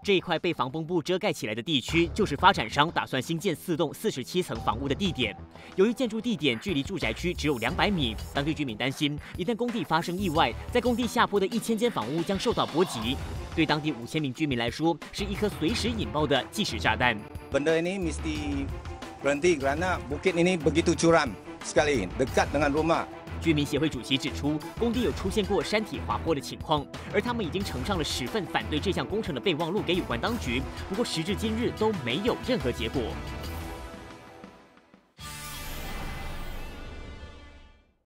这一块被防崩布遮盖起来的地区，就是发展商打算新建4栋47层房屋的地点。由于建筑地点距离住宅区只有200米，当地居民担心，一旦工地发生意外，在工地下铺的1000间房屋将受到波及。对当地5000名居民来说，是一颗随时引爆的计时炸弹。 Benda ini mesti berhenti kerana bukit ini begitu curam sekali, dekat dengan rumah。 居民协会主席指出，工地有出现过山体滑坡的情况，而他们已经呈上了10份反对这项工程的备忘录给有关当局，不过时至今日都没有任何结果。